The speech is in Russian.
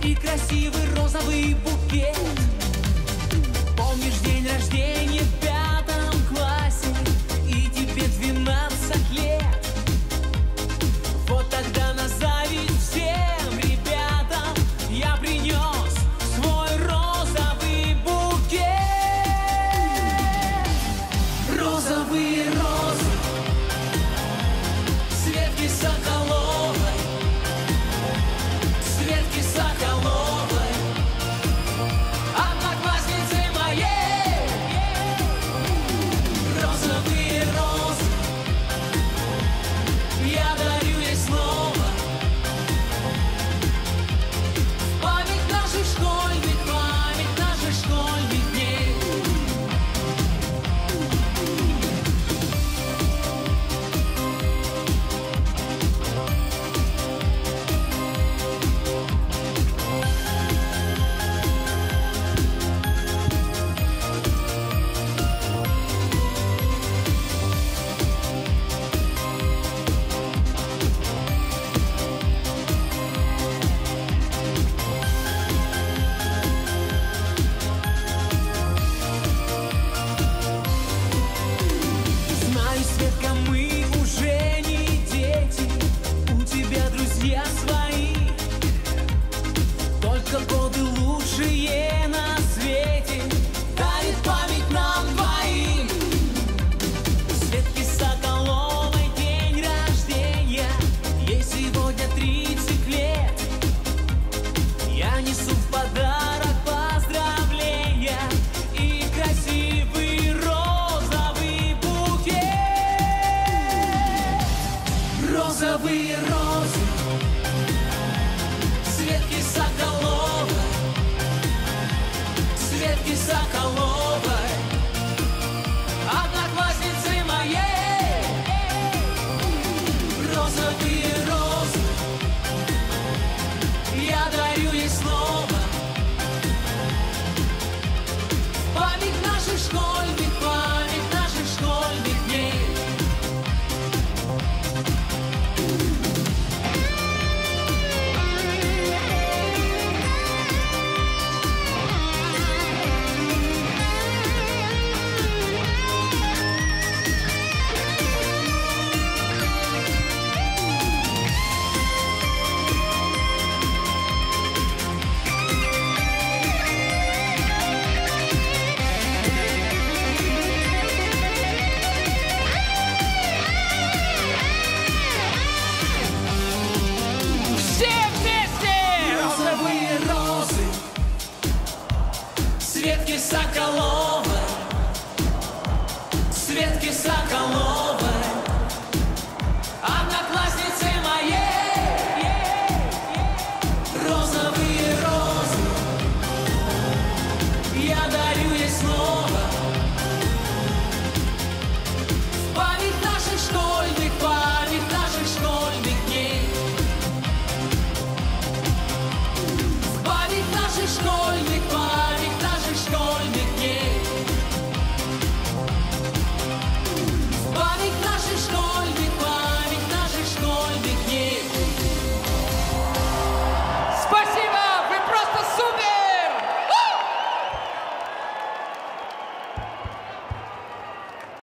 и красивый розовый букет. Помнишь день рождения в 5 классе, и тебе 12 лет? Вот тогда на зависть всем ребятам я принес свой розовый букет. Розовые розы Светки Соколовой, Светки Соколовой, одноклассницы моей. Розовые розы я дарю ей снова, в память наших школьных дней. Светка, мы уже не дети, у тебя друзья свои, только